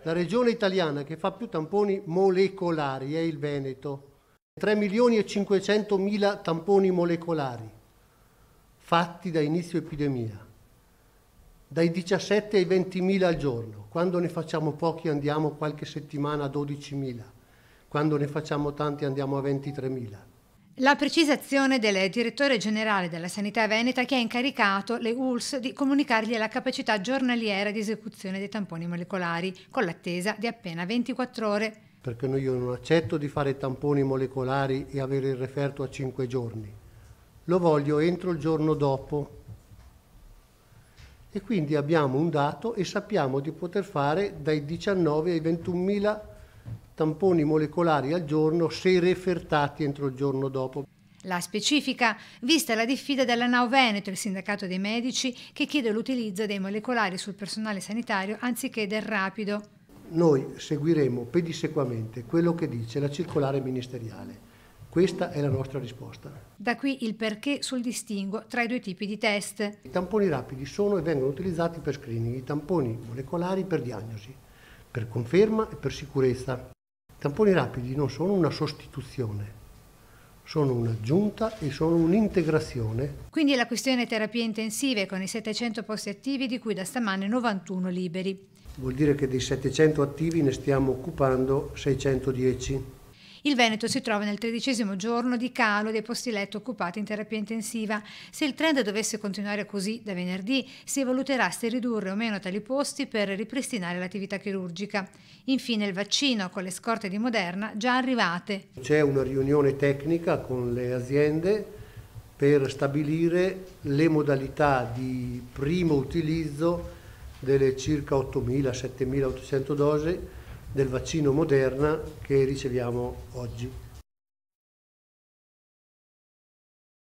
La regione italiana che fa più tamponi molecolari è il Veneto. 3.500.000 tamponi molecolari fatti da inizio epidemia, dai 17 ai 20.000 al giorno. Quando ne facciamo pochi andiamo qualche settimana a 12.000, quando ne facciamo tanti andiamo a 23.000. La precisazione del direttore generale della Sanità Veneta, che ha incaricato le ULSS di comunicargli la capacità giornaliera di esecuzione dei tamponi molecolari, con l'attesa di appena 24 ore. Perché io non accetto di fare tamponi molecolari e avere il referto a 5 giorni. Lo voglio entro il giorno dopo. E quindi abbiamo un dato e sappiamo di poter fare dai 19 ai 21.000 tamponi molecolari al giorno se refertati entro il giorno dopo. La specifica, vista la diffida della NAU Veneto, il sindacato dei medici, che chiede l'utilizzo dei molecolari sul personale sanitario anziché del rapido. Noi seguiremo pedissequamente quello che dice la circolare ministeriale. Questa è la nostra risposta. Da qui il perché sul distinguo tra i due tipi di test. I tamponi rapidi sono e vengono utilizzati per screening, i tamponi molecolari per diagnosi, per conferma e per sicurezza. I tamponi rapidi non sono una sostituzione, sono un'aggiunta e sono un'integrazione. Quindi la questione terapie intensive con i 700 posti attivi, di cui da stamane 91 liberi. Vuol dire che dei 700 attivi ne stiamo occupando 610. Il Veneto si trova nel 13° giorno di calo dei posti letto occupati in terapia intensiva. Se il trend dovesse continuare così da venerdì, si valuterà se ridurre o meno tali posti per ripristinare l'attività chirurgica. Infine il vaccino con le scorte di Moderna già arrivate. C'è una riunione tecnica con le aziende per stabilire le modalità di primo utilizzo delle circa 8.000-7.800 dosi del vaccino Moderna che riceviamo oggi.